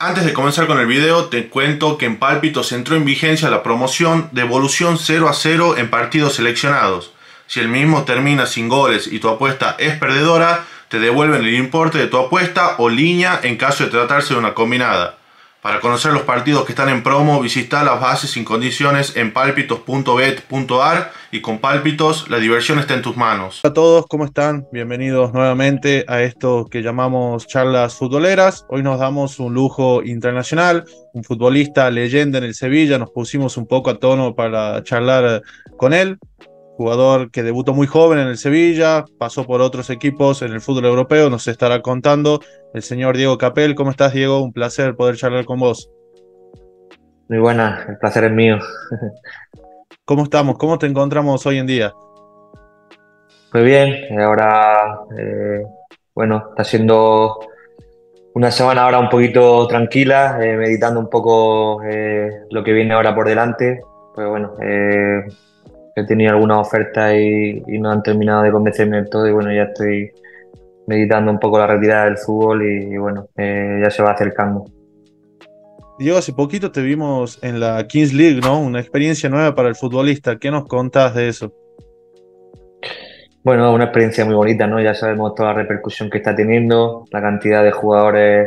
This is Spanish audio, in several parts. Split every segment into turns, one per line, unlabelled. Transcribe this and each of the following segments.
Antes de comenzar con el video, te cuento que en Pálpitos entró en vigencia la promoción Devolución 0-0 en partidos seleccionados. Si el mismo termina sin goles y tu apuesta es perdedora, te devuelven el importe de tu apuesta o línea en caso de tratarse de una combinada. Para conocer los partidos que están en promo, visita las bases sin condiciones en palpitos.bet.ar y con Pálpitos la diversión está en tus manos. Hola a todos, ¿cómo están? Bienvenidos nuevamente a esto que llamamos charlas futboleras. Hoy nos damos un lujo internacional, un futbolista leyenda en el Sevilla, nos pusimos un poco a tono para charlar con él. Jugador que debutó muy joven en el Sevilla, pasó por otros equipos en el fútbol europeo, nos estará contando el señor Diego Capel. ¿Cómo estás, Diego? Un placer poder charlar con vos.
Muy buena, el placer es mío.
¿Cómo estamos? ¿Cómo te encontramos hoy en día?
Muy bien, ahora, bueno, está siendo una semana ahora un poquito tranquila, meditando un poco lo que viene ahora por delante. Pues bueno, he tenido algunas ofertas y no han terminado de convencerme del todo y bueno, ya estoy meditando un poco la retirada del fútbol y bueno, ya se va acercando.
Diego, hace poquito te vimos en la Kings League, ¿no? Una experiencia nueva para el futbolista. ¿Qué nos contás de eso?
Bueno, una experiencia muy bonita, ¿no? Ya sabemos toda la repercusión que está teniendo, la cantidad de jugadores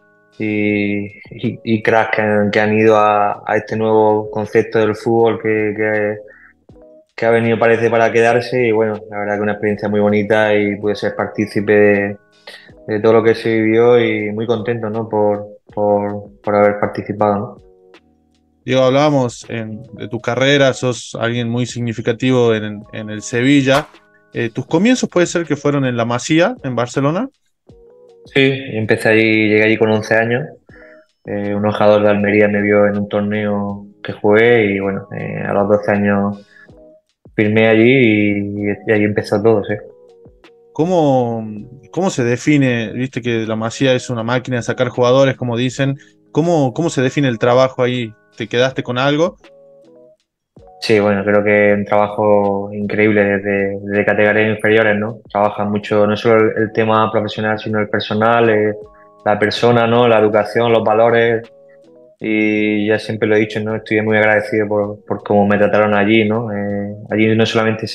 y cracks que han ido a este nuevo concepto del fútbol que ha venido parece para quedarse y bueno, la verdad que una experiencia muy bonita y pude ser partícipe de todo lo que se vivió y muy contento, ¿no? Por haber participado, ¿no?
Diego, hablábamos de tu carrera, sos alguien muy significativo en el Sevilla. ¿Tus comienzos puede ser que fueron en la Masía, en Barcelona?
Sí, empecé allí, llegué allí con 11 años. Un embajador de Almería me vio en un torneo que jugué y bueno, a los 12 años firmé allí y ahí empezó todo, sí.
¿Cómo, cómo se define? Viste que la Masía es una máquina de sacar jugadores, como dicen. ¿Cómo se define el trabajo ahí? ¿Te quedaste con algo?
Sí, bueno, creo que es un trabajo increíble desde categorías inferiores, ¿no? Trabajan mucho, no solo el tema profesional, sino el personal, la persona, ¿no? La educación, los valores. Y ya siempre lo he dicho, ¿no? Estoy muy agradecido por cómo me trataron allí, ¿no? Allí no solamente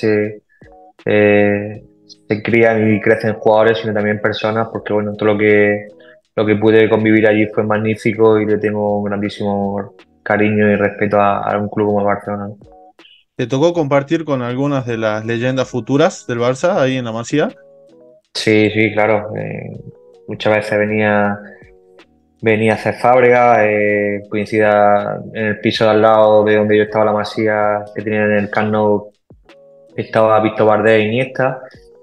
se crían y crecen jugadores, sino también personas, porque bueno, lo que pude convivir allí fue magnífico y le tengo un grandísimo cariño y respeto a un club como el Barcelona, ¿no?
¿Te tocó compartir con algunas de las leyendas futuras del Barça ahí en la Masía?
Sí, sí, claro. Muchas veces venía a hacer Fábrega, coincidía en el piso de al lado de donde yo estaba la Masía, que tenía en el Camp Nou, estaba Víctor Valdés e Iniesta.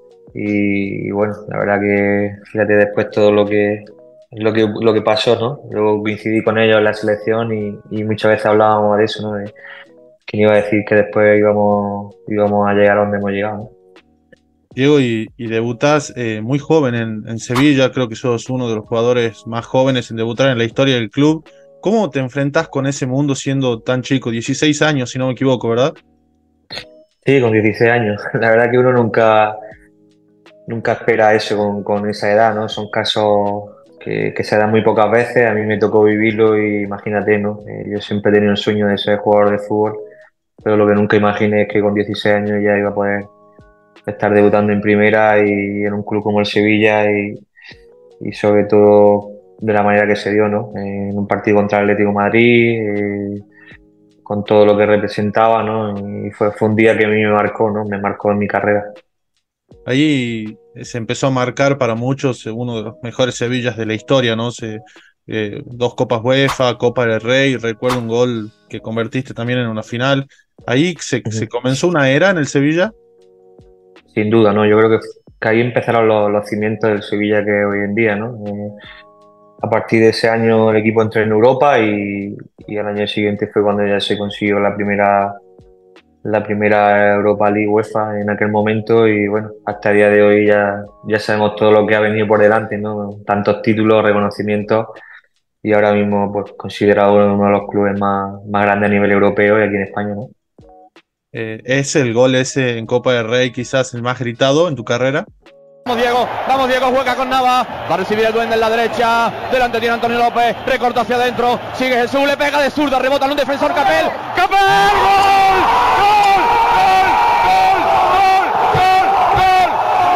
Y bueno, la verdad que fíjate después todo lo que pasó, ¿no? Luego coincidí con ellos en la selección y muchas veces hablábamos de eso, ¿no? De quién iba a decir que después íbamos a llegar a donde hemos llegado, ¿no?
Diego, y debutás muy joven en Sevilla, creo que sos uno de los jugadores más jóvenes en debutar en la historia del club. ¿Cómo te enfrentás con ese mundo siendo tan chico? 16 años, si no me equivoco, ¿verdad?
Sí, con 16 años. La verdad que uno nunca espera eso con esa edad, ¿no? Son casos que se dan muy pocas veces. A mí me tocó vivirlo y imagínate, ¿no? Yo siempre he tenido el sueño de ser jugador de fútbol, pero lo que nunca imaginé es que con 16 años ya iba a poder estar debutando en primera y en un club como el Sevilla y sobre todo de la manera que se dio, ¿no? En un partido contra el Atlético de Madrid, con todo lo que representaba, ¿no? Y fue un día que a mí me marcó, ¿no? Me marcó en mi carrera.
Ahí se empezó a marcar para muchos uno de los mejores Sevillas de la historia, ¿no? Dos Copas UEFA, Copa del Rey, recuerdo un gol que convertiste también en una final. Ahí se
Ujú.
comenzó una era en el Sevilla.
Sin duda, ¿no? Yo creo que ahí empezaron los cimientos del Sevilla que hoy en día, ¿no? A partir de ese año el equipo entró en Europa y al año siguiente fue cuando ya se consiguió la primera Europa League UEFA en aquel momento y bueno, hasta el día de hoy ya sabemos todo lo que ha venido por delante, ¿no? Tantos títulos, reconocimientos y ahora mismo pues considerado uno de los clubes más grandes a nivel europeo y aquí en España, ¿no?
¿Es el gol ese en Copa del Rey quizás el más gritado en tu carrera?
Vamos Diego, juega con Nava, va a recibir el duende en la derecha, delante tiene Antonio López, recorta hacia adentro, sigue Jesús, le pega de zurda, rebota en un defensor, Capel, ¡Capel! ¡Gol! ¡Gol! ¡Gol! ¡Gol! ¡Gol!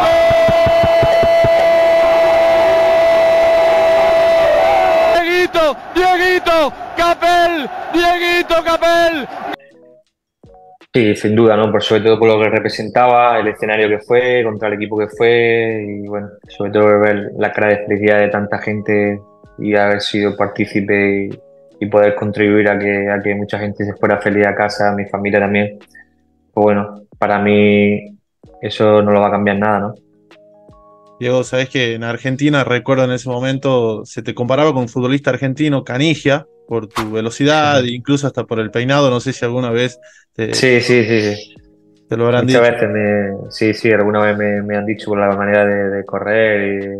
¡Gol! ¡Dieguito! ¡Dieguito! ¡Capel! ¡Dieguito Capel!
Sí, sin duda, ¿no? Por sobre todo por lo que representaba, el escenario que fue, contra el equipo que fue, y bueno, sobre todo ver la cara de felicidad de tanta gente y haber sido partícipe y poder contribuir a que mucha gente se fuera feliz a casa, mi familia también. Pues bueno, para mí eso no lo va a cambiar nada, ¿no?
Diego, sabés que en Argentina, recuerdo en ese momento, se te comparaba con un futbolista argentino, Canigia, por tu velocidad,
Sí,
incluso hasta por el peinado. No sé si alguna vez
sí, sí, sí, sí.
te lo habrán
Muchas
dicho.
veces sí, sí, alguna vez me han dicho por la manera de correr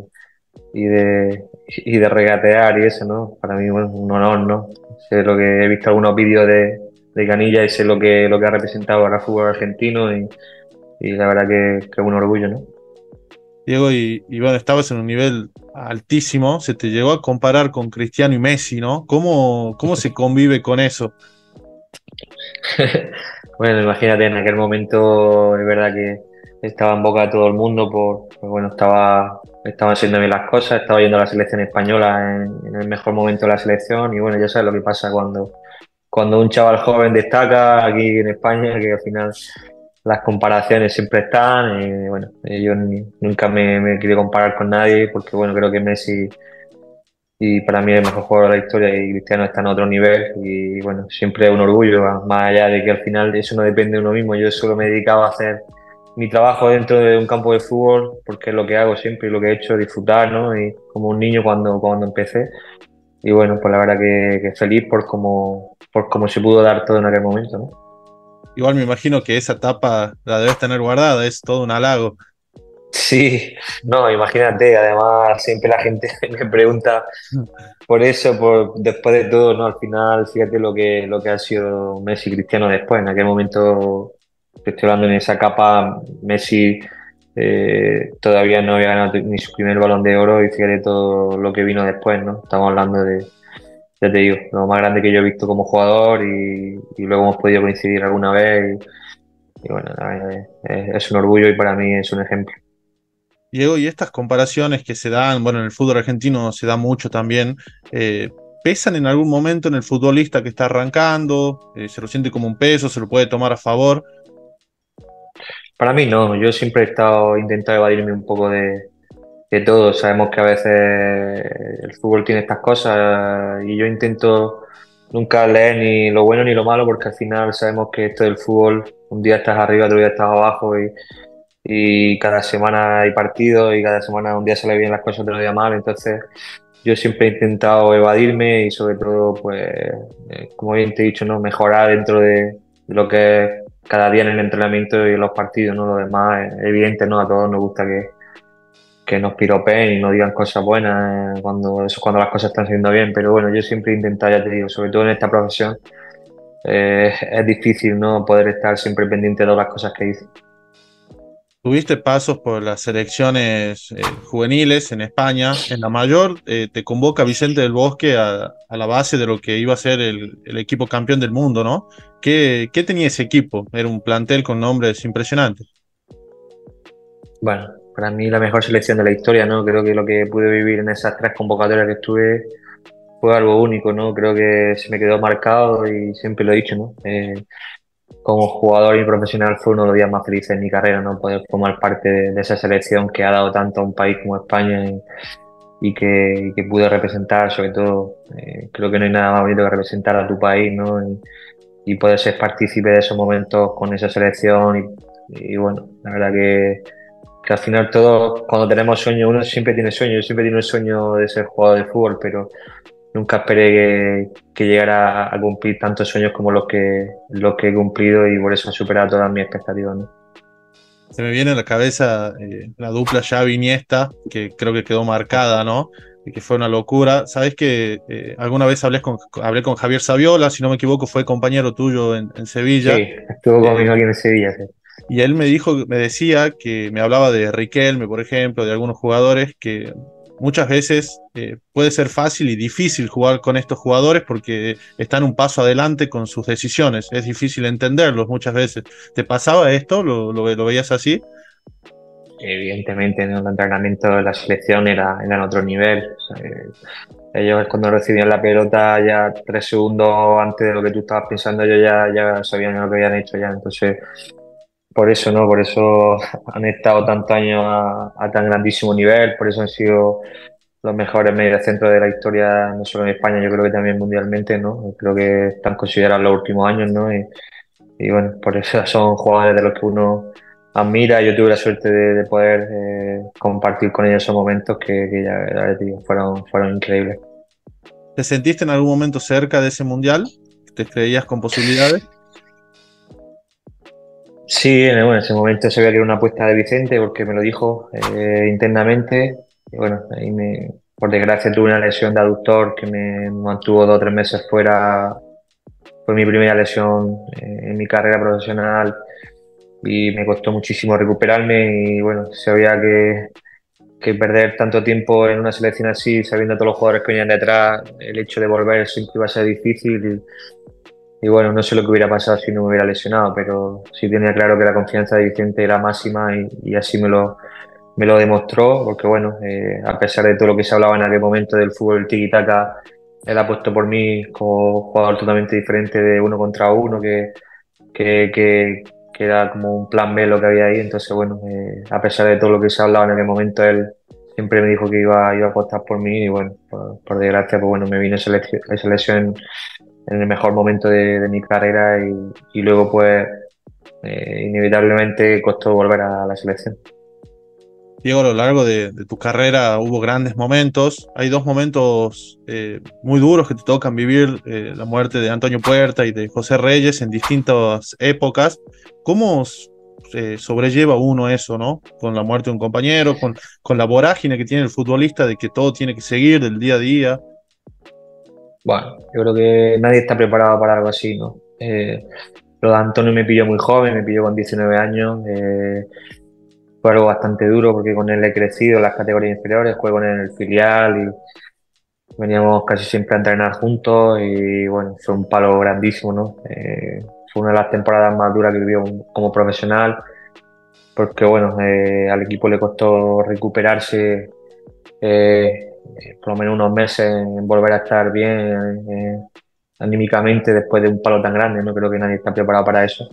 y de regatear y eso, ¿no? Para mí, bueno, un honor, ¿no? Sé lo que he visto algunos vídeos de Canilla y sé lo que ha representado ahora el fútbol argentino y la verdad que es un orgullo, ¿no?
Diego, y bueno, estabas en un nivel altísimo, se te llegó a comparar con Cristiano y Messi, ¿no? ¿Cómo se convive con eso?
Bueno, imagínate, en aquel momento es verdad que estaba en boca de todo el mundo pues bueno, estaba haciendo bien las cosas, estaba yendo a la selección española en el mejor momento de la selección y bueno, ya sabes lo que pasa cuando un chaval joven destaca aquí en España, que al final las comparaciones siempre están y bueno, yo nunca me he querido comparar con nadie porque bueno, creo que Messi y para mí es el mejor jugador de la historia y Cristiano está en otro nivel y bueno, siempre es un orgullo, más allá de que al final eso no depende de uno mismo, yo solo me he dedicado a hacer mi trabajo dentro de un campo de fútbol porque es lo que hago siempre y lo que he hecho, disfrutar, ¿no? Y como un niño cuando empecé y bueno, pues la verdad que feliz por cómo se pudo dar todo en aquel momento, ¿no?
Igual me imagino que esa etapa la debes tener guardada, es todo un halago.
Sí, no, imagínate, además siempre la gente me pregunta por eso, después de todo, ¿no? Al final, fíjate lo que ha sido Messi y Cristiano después. En aquel momento, te estoy hablando en esa capa, Messi todavía no había ganado ni su primer Balón de Oro y fíjate todo lo que vino después, ¿no? Estamos hablando de, ya te digo, lo más grande que yo he visto como jugador y luego hemos podido coincidir alguna vez y bueno, la verdad es un orgullo y para mí es un ejemplo.
Diego, y estas comparaciones que se dan, bueno, en el fútbol argentino se da mucho también, eh, ¿pesan en algún momento en el futbolista que está arrancando? ¿Se lo siente como un peso? ¿Se lo puede tomar a favor?
Para mí no, yo siempre he estado intentando evadirme un poco de todo. Sabemos que a veces el fútbol tiene estas cosas y yo intento nunca leer ni lo bueno ni lo malo porque al final sabemos que esto del fútbol, un día estás arriba, otro día estás abajo y cada semana hay partidos y cada semana un día sale bien las cosas, otro día mal. Entonces yo siempre he intentado evadirme y sobre todo, pues, como bien te he dicho, ¿no? Mejorar dentro de lo que es cada día en el entrenamiento y en los partidos, ¿no? Lo demás es evidente, ¿no? A todos nos gusta que nos piropeen y nos digan cosas buenas cuando las cosas están saliendo bien, pero bueno, yo siempre he intentado, ya te digo, sobre todo en esta profesión, es difícil, ¿no? Poder estar siempre pendiente de todas las cosas que hice.
Tuviste pasos por las selecciones juveniles en España. En la mayor te convoca Vicente del Bosque a la base de lo que iba a ser el equipo campeón del mundo, ¿no? ¿Qué tenía ese equipo? Era un plantel con nombres impresionantes.
Bueno, para mí la mejor selección de la historia, ¿no? Creo que lo que pude vivir en esas tres convocatorias que estuve fue algo único, ¿no? Creo que se me quedó marcado y siempre lo he dicho, ¿no? Como jugador y profesional fue uno de los días más felices de mi carrera, ¿no? Poder formar parte de esa selección que ha dado tanto a un país como España y que pude representar, sobre todo, creo que no hay nada más bonito que representar a tu país, ¿no? Y poder ser partícipe de esos momentos con esa selección y bueno, la verdad que al final todos cuando tenemos sueños, uno siempre tiene sueños, yo siempre tiene un sueño de ser jugador de fútbol, pero nunca esperé que llegara a cumplir tantos sueños como los que he cumplido y por eso he superado todas mis expectativas, ¿no?
Se me viene a la cabeza la dupla Xavi-Iniesta, que creo que quedó marcada, ¿no? Y que fue una locura. Sabes que alguna vez hablé con Javier Saviola, si no me equivoco, fue compañero tuyo en Sevilla.
Sí, estuvo
Eh,
conmigo aquí en Sevilla, sí.
Y él me decía que me hablaba de Riquelme, por ejemplo, de algunos jugadores que muchas veces puede ser fácil y difícil jugar con estos jugadores porque están un paso adelante con sus decisiones. Es difícil entenderlos muchas veces. ¿Te pasaba esto? ¿Lo veías así?
Evidentemente, ¿no? El entrenamiento de la selección era en otro nivel. O sea, ellos cuando recibían la pelota ya 3 segundos antes de lo que tú estabas pensando, ellos ya sabían lo que habían hecho ya. Entonces, por eso, ¿no? Por eso han estado tantos años a tan grandísimo nivel, por eso han sido los mejores mediocentros de la historia, no solo en España, yo creo que también mundialmente, ¿no? Creo que están considerados los últimos años, ¿no? Y bueno, por eso son jugadores de los que uno admira. Yo tuve la suerte de poder compartir con ellos esos momentos que ya te digo, fueron increíbles.
¿Te sentiste en algún momento cerca de ese mundial? ¿Te creías con posibilidades?
Sí, en ese momento sabía que era una apuesta de Vicente porque me lo dijo internamente. Y bueno, por desgracia tuve una lesión de aductor que me mantuvo 2 o 3 meses fuera. Fue mi primera lesión en mi carrera profesional y me costó muchísimo recuperarme y bueno, sabía que perder tanto tiempo en una selección así, sabiendo todos los jugadores que venían detrás, el hecho de volver siempre iba a ser difícil y bueno, no sé lo que hubiera pasado si no me hubiera lesionado, pero sí tenía claro que la confianza de Vicente era máxima y así me lo demostró, porque bueno, a pesar de todo lo que se hablaba en aquel momento del fútbol, el tiki-taka, él apostó por mí como jugador totalmente diferente de uno contra uno, que, que, que era como un plan B lo que había ahí. Entonces, bueno, a pesar de todo lo que se hablaba en aquel momento, él siempre me dijo que iba a apostar por mí y bueno, por desgracia, pues bueno, me vino esa lesión en el mejor momento de mi carrera y luego pues inevitablemente costó volver a la selección.
Diego, a lo largo de tu carrera hubo grandes momentos. Hay dos momentos muy duros que te tocan vivir, la muerte de Antonio Puerta y de José Reyes en distintas épocas. ¿Cómo sobrelleva uno eso, ¿no? Con la muerte de un compañero, con la vorágine que tiene el futbolista de que todo tiene que seguir del día a día.
Bueno, yo creo que nadie está preparado para algo así, ¿no? Lo de Antonio me pilló muy joven, me pilló con 19 años. Fue algo bastante duro porque con él he crecido en las categorías inferiores, juego con él en el filial y veníamos casi siempre a entrenar juntos y bueno, fue un palo grandísimo, ¿no? Fue una de las temporadas más duras que vivió como profesional porque bueno, al equipo le costó recuperarse por lo menos unos meses en volver a estar bien anímicamente después de un palo tan grande, no creo que nadie está preparado para eso.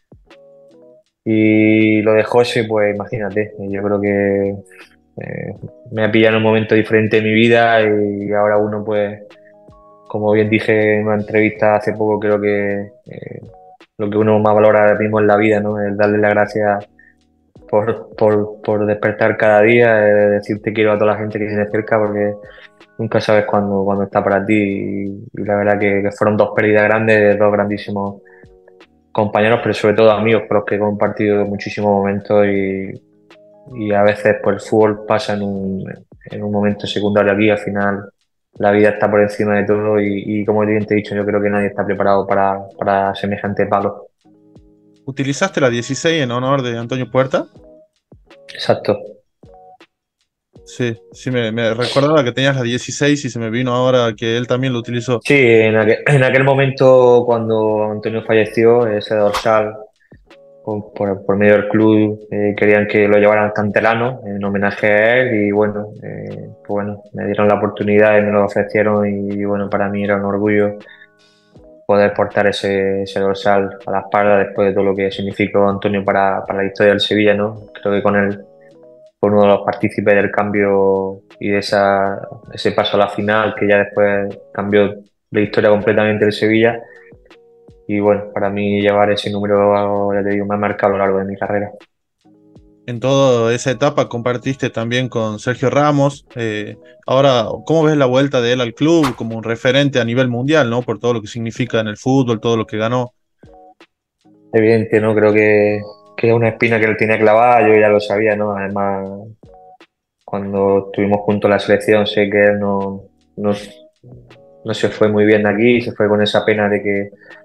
Y lo de José, pues imagínate, yo creo que eh, me ha pillado en un momento diferente de mi vida y ahora uno, pues, como bien dije en una entrevista hace poco, creo que lo que uno más valora ahora mismo en la vida, ¿no? Es darle las gracias por despertar cada día, decir te quiero a toda la gente que tiene cerca porque nunca sabes cuándo está para ti y la verdad que fueron dos pérdidas grandes de dos grandísimos compañeros, pero sobre todo amigos con los que he compartido muchísimos momentos y a veces pues el fútbol pasa en un momento secundario aquí, al final la vida está por encima de todo y como bien te he dicho, yo creo que nadie está preparado para semejante palo.
¿Utilizaste la 16 en honor de Antonio Puerta?
Exacto.
Sí, sí, me recordaba que tenías la 16 y se me vino ahora que él también lo utilizó.
Sí, en aquel momento cuando Antonio falleció, ese dorsal por medio del club querían que lo llevaran al Cantelano en homenaje a él y bueno, pues bueno, me dieron la oportunidad y me lo ofrecieron y bueno, para mí era un orgullo poder portar ese dorsal a la espalda después de todo lo que significó Antonio para la historia del Sevilla, ¿no? Creo que con él fue uno de los partícipes del cambio y de ese paso a la final que ya después cambió la historia completamente del Sevilla. Y bueno, para mí llevar ese número, ya te digo, me ha marcado a lo largo de mi carrera.
En toda esa etapa compartiste también con Sergio Ramos. Ahora, ¿cómo ves la vuelta de él al club como un referente a nivel mundial, ¿no? Por todo lo que significa en el fútbol, todo lo que ganó.
Evidente, ¿no? Creo que es una espina que él tenía clavada, yo ya lo sabía, ¿no? Además, cuando estuvimos juntos en la selección, sé que él no se fue muy bien de aquí, se fue con esa pena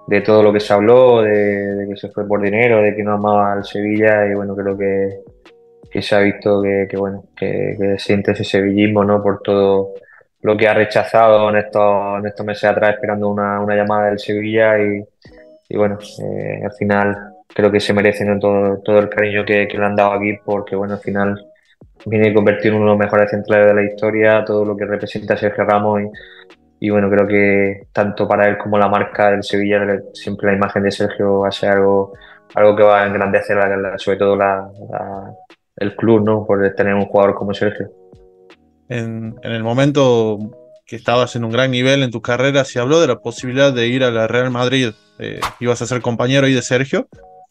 de todo lo que se habló, de que se fue por dinero, de que no amaba al Sevilla y bueno, creo que se ha visto bueno, que siente ese sevillismo, ¿no? Por todo lo que ha rechazado en estos meses atrás esperando una llamada del Sevilla y bueno, al final creo que se merecen, ¿no? Todo el cariño que le han dado aquí porque bueno, al final viene a convertir en uno de los mejores centrales de la historia, todo lo que representa Sergio Ramos y bueno, creo que tanto para él como la marca del Sevilla, siempre la imagen de Sergio va a ser algo que va a engrandecer sobre todo el club, ¿no? Por tener un jugador como Sergio.
En el momento que estabas en un gran nivel en tu carrera, se habló de la posibilidad de ir a la Real Madrid. ¿Ibas a ser compañero ahí de Sergio?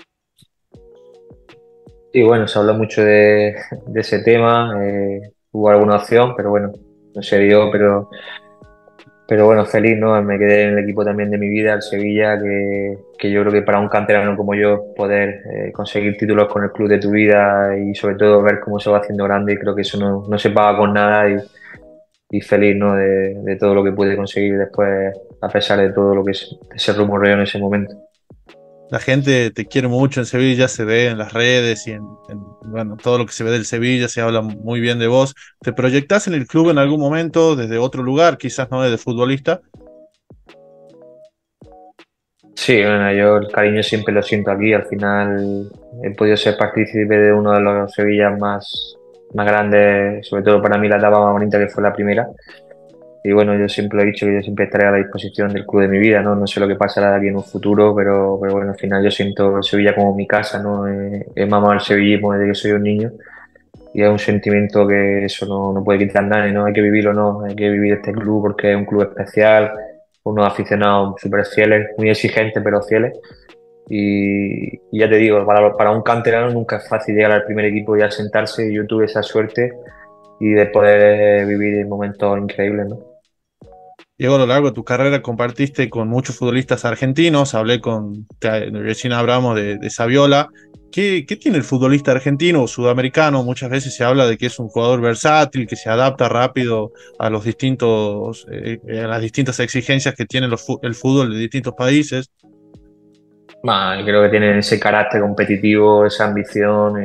Y bueno, se habló mucho de ese tema, hubo alguna opción, pero bueno, no se dio, pero bueno, feliz, ¿no? Me quedé en el equipo también de mi vida, el Sevilla, que yo creo que para un canterano como yo poder conseguir títulos con el club de tu vida y sobre todo ver cómo se va haciendo grande, creo que eso no se paga con nada y feliz, ¿no? De todo lo que pude conseguir después, a pesar de todo lo que se rumoreó en ese momento.
La gente te quiere mucho en Sevilla, se ve en las redes y bueno, todo lo que se ve del Sevilla, se habla muy bien de vos. ¿Te proyectás en el club en algún momento desde otro lugar, quizás no desde futbolista?
Sí, bueno, yo el cariño siempre lo siento aquí. Al final he podido ser partícipe de uno de los Sevillas más grandes, sobre todo para mí la etapa más bonita que fue la primera. Y bueno, yo siempre he dicho que yo siempre estaré a la disposición del club de mi vida, ¿no? No sé lo que pasará de aquí en un futuro, pero bueno, al final yo siento Sevilla como mi casa, ¿no? He mamado el sevillismo desde que soy un niño y es un sentimiento que eso no puede quitar nadie, ¿no? Hay que vivirlo, ¿no? Hay que vivir este club porque es un club especial, unos aficionados súper fieles, muy exigentes pero fieles. Y ya te digo, para un canterano nunca es fácil llegar al primer equipo y asentarse. Y yo tuve esa suerte y de poder vivir momentos increíbles, ¿no?
Diego, a lo largo de tu carrera compartiste con muchos futbolistas argentinos, recién hablamos de Saviola. ¿Qué tiene el futbolista argentino o sudamericano? Muchas veces se habla de que es un jugador versátil, que se adapta rápido a a las distintas exigencias que tiene el fútbol de distintos países.
Creo que tienen ese carácter competitivo, esa ambición.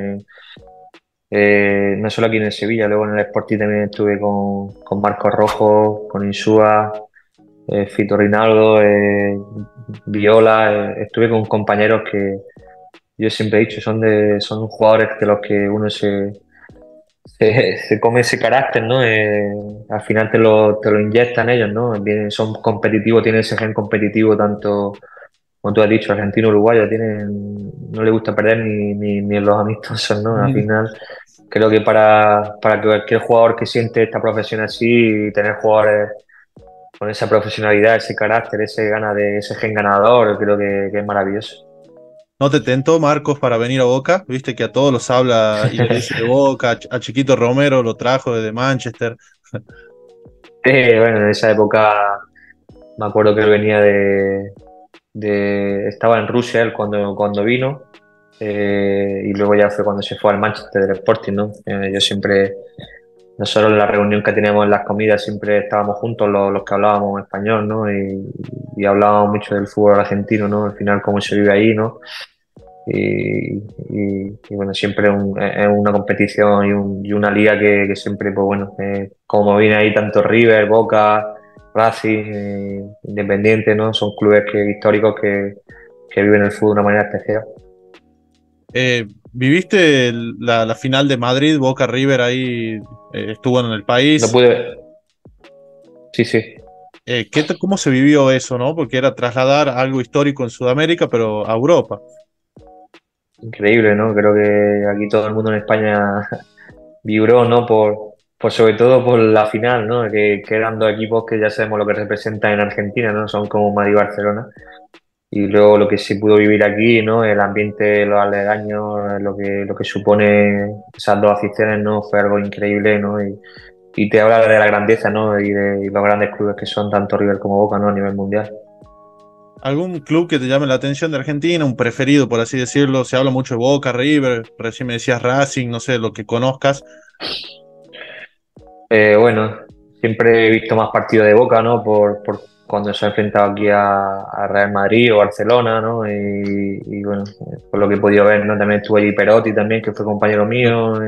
No solo aquí en el Sevilla, luego en el Sporting también estuve con Marcos Rojo, con Insúa, Fito Rinaldo, Viola. Estuve con compañeros que yo siempre he dicho son jugadores de los que uno se come ese carácter, ¿no? Al final te lo inyectan ellos, ¿no? Son competitivos, tienen ese gen competitivo tanto como tú has dicho, argentino, uruguayo, no le gusta perder ni en los amistosos, ¿no? Al final, creo que para que cualquier jugador que siente esta profesión así, tener jugadores con esa profesionalidad, ese carácter, ese gen ganador, creo que es maravilloso.
¿No te tentó Marcos para venir a Boca? Viste que a todos los habla y le dice de Boca, a Chiquito Romero lo trajo desde Manchester.
Bueno, en esa época me acuerdo que él venía estaba en Rusia él cuando vino y luego ya fue cuando se fue al Manchester del Sporting, ¿no? Nosotros en la reunión que teníamos en las comidas siempre estábamos juntos los que hablábamos español, ¿no? Y hablábamos mucho del fútbol argentino, ¿no? Al final cómo se vive ahí, ¿no? Y bueno, siempre es una competición y una liga que siempre, pues bueno, como viene ahí tanto River, Boca, Racing, Independiente, ¿no? Son clubes históricos que viven el fútbol de una manera especial.
¿Viviste la final de Madrid, Boca River ahí? Estuvo en el
No
país.
pude. Sí, sí.
¿Cómo se vivió eso, no? Porque era trasladar algo histórico en Sudamérica, pero a Europa.
Increíble, ¿no? Creo que aquí todo el mundo en España vibró, ¿no? Por sobre todo por la final, ¿no? Que eran dos equipos que ya sabemos lo que representan en Argentina, ¿no? Son como Madrid y Barcelona. Y luego lo que se pudo vivir aquí, ¿no? El ambiente, los aledaños, lo que supone esas dos aficiones, ¿no? Fue algo increíble, ¿no? Y te habla de la grandeza, ¿no? Y los grandes clubes que son tanto River como Boca, ¿no? A nivel mundial.
¿Algún club que te llame la atención de Argentina? Un preferido, por así decirlo. Se habla mucho de Boca, River. Recién me decías Racing, no sé, lo que conozcas.
Bueno, siempre he visto más partidos de Boca, ¿no? Por cuando se ha enfrentado aquí a Real Madrid o Barcelona, ¿no? Y bueno, por lo que he podido ver, ¿no? También estuvo allí Perotti también, que fue compañero mío.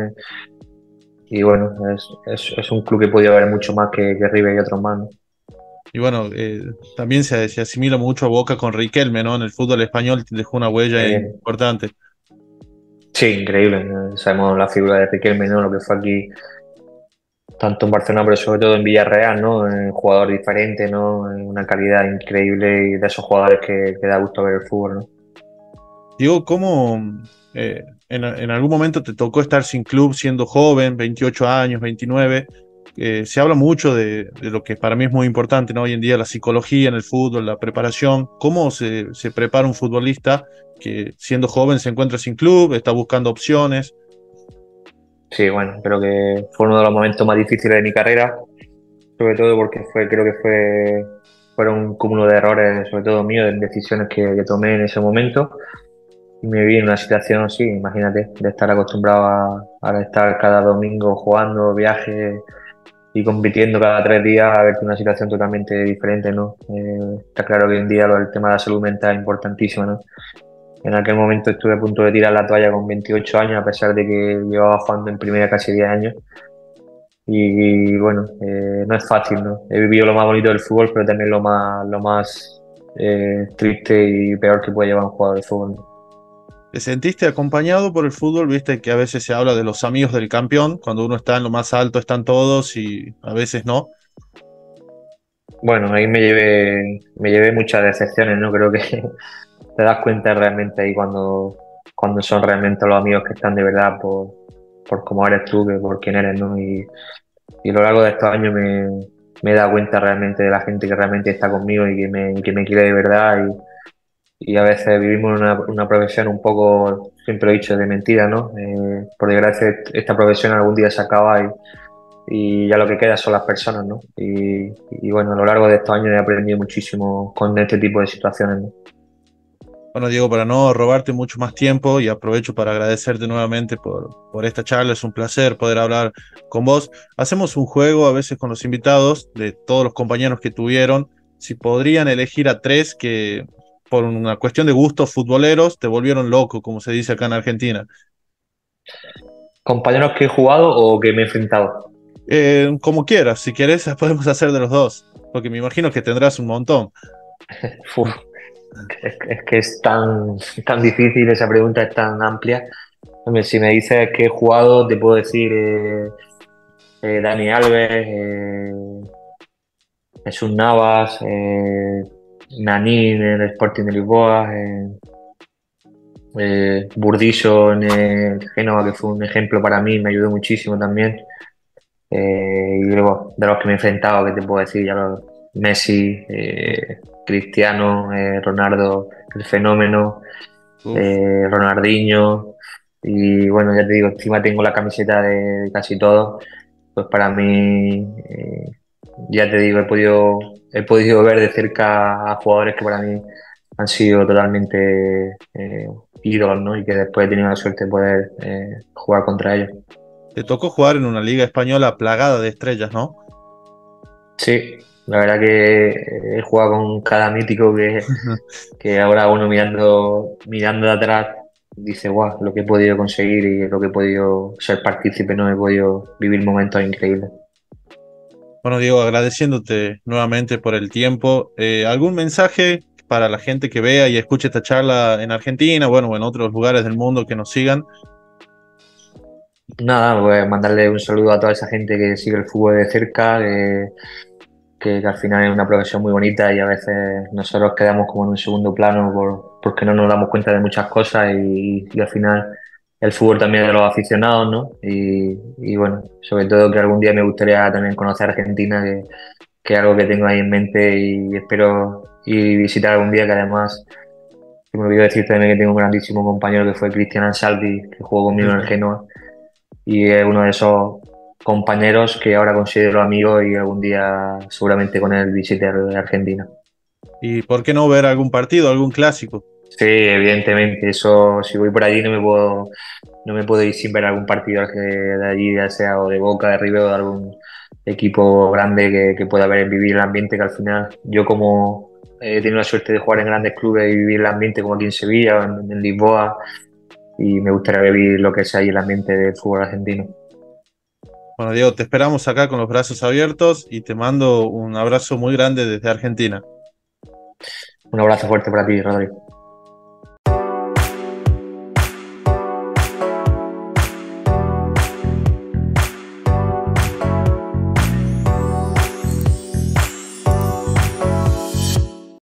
Y bueno, es un club que he podido ver mucho más que River y otros más, ¿no?
Y bueno, también se asimila mucho a Boca con Riquelme, ¿no? En el fútbol español dejó una huella
Eh,
importante.
sí, increíble, ¿no? Sabemos la figura de Riquelme, ¿no? Lo que fue aquí, tanto en Barcelona, pero sobre todo en Villarreal, ¿no? Un jugador diferente, ¿no? Una calidad increíble y de esos jugadores que da gusto ver el fútbol, ¿no?
Digo, ¿cómo en algún momento te tocó estar sin club siendo joven, 28 años, 29? Se habla mucho de lo que para mí es muy importante, ¿no? Hoy en día la psicología en el fútbol, la preparación, cómo se prepara un futbolista que siendo joven se encuentra sin club, está buscando opciones.
Sí, bueno, creo que fue uno de los momentos más difíciles de mi carrera, sobre todo porque fueron un cúmulo de errores, sobre todo míos, de decisiones que tomé en ese momento. Y me vi en una situación así, imagínate, de estar acostumbrado a estar cada domingo jugando, viajes y compitiendo cada 3 días, a verte una situación totalmente diferente, ¿no? Está claro que hoy en día el tema de la salud mental es importantísimo, ¿no? En aquel momento estuve a punto de tirar la toalla con 28 años, a pesar de que llevaba jugando en primera casi 10 años. Y bueno, no es fácil, ¿no? He vivido lo más bonito del fútbol, pero también lo más triste y peor que puede llevar un jugador de fútbol, ¿no?
¿Te sentiste acompañado por el fútbol? Viste que a veces se habla de los amigos del campeón, cuando uno está en lo más alto están todos y a veces no.
Bueno, ahí me llevé muchas decepciones, ¿no? Creo que te das cuenta realmente ahí cuando son realmente los amigos que están de verdad por cómo eres tú, que por quién eres, ¿no? Y a lo largo de estos años me he dado cuenta realmente de la gente que realmente está conmigo y que me quiere de verdad. Y a veces vivimos una profesión un poco, siempre lo he dicho, de mentira, ¿no? Por desgracia, esta profesión algún día se acaba y ya lo que queda son las personas, ¿no? Y bueno, a lo largo de estos años he aprendido muchísimo con este tipo de situaciones, ¿no?
Bueno, Diego, para no robarte mucho más tiempo y aprovecho para agradecerte nuevamente por esta charla, es un placer poder hablar con vos. Hacemos un juego a veces con los invitados de todos los compañeros que tuvieron, si podrían elegir a tres que por una cuestión de gustos futboleros te volvieron loco, como se dice acá en Argentina.
¿Compañeros que he jugado o que me he enfrentado?
Como quieras, si quieres podemos hacer de los dos, porque me imagino que tendrás un montón.
Uf, es que es tan difícil, esa pregunta es tan amplia. Hombre, si me dices que he jugado, te puedo decir Dani Alves, Jesús Navas, Naní en el Sporting de Lisboa, Burdisso en el Génova, que fue un ejemplo para mí, me ayudó muchísimo también. Y luego, de los que me he enfrentado, que te puedo decir, Messi, Cristiano, Ronaldo, el fenómeno,
Uf.
Ronaldinho, y bueno, ya te digo, encima tengo la camiseta de casi todos, pues para mí, ya te digo, he podido ver de cerca a jugadores que para mí han sido totalmente ídolos, ¿no? Y que después he tenido la suerte de poder jugar contra ellos.
Te tocó jugar en una liga española plagada de estrellas, ¿no?
Sí, la verdad que he jugado con cada mítico que ahora uno mirando de atrás dice, guau, lo que he podido conseguir y lo que he podido ser partícipe, no he podido vivir momentos increíbles.
Bueno, Diego, agradeciéndote nuevamente por el tiempo. ¿Algún mensaje para la gente que vea y escuche esta charla en Argentina, bueno, o en otros lugares del mundo que nos sigan?
Nada, pues mandarle un saludo a toda esa gente que sigue el fútbol de cerca, que al final es una profesión muy bonita y a veces nosotros quedamos como en un segundo plano porque no nos damos cuenta de muchas cosas y al final el fútbol también es de los aficionados, ¿no? Y bueno, sobre todo que algún día me gustaría también conocer Argentina, que es algo que tengo ahí en mente y espero ir visitar algún día, que además, se me olvidó decir también que tengo un grandísimo compañero que fue Cristian Ansaldi, que jugó conmigo en el Genoa y es uno de esos compañeros que ahora considero amigo y algún día seguramente con él visite Argentina.
¿Y por qué no ver algún partido, algún clásico?
Sí, evidentemente, eso, si voy por allí no me puedo ir sin ver algún partido de allí, ya sea o de Boca, de River o equipo grande que pueda haber vivir el ambiente que al final yo como he tenido la suerte de jugar en grandes clubes y vivir el ambiente como aquí en Sevilla o en Lisboa y me gustaría vivir lo que es ahí el ambiente del fútbol argentino.
Bueno, Diego, te esperamos acá con los brazos abiertos y te mando un abrazo muy grande desde Argentina.
Un abrazo fuerte para ti, Rodrigo.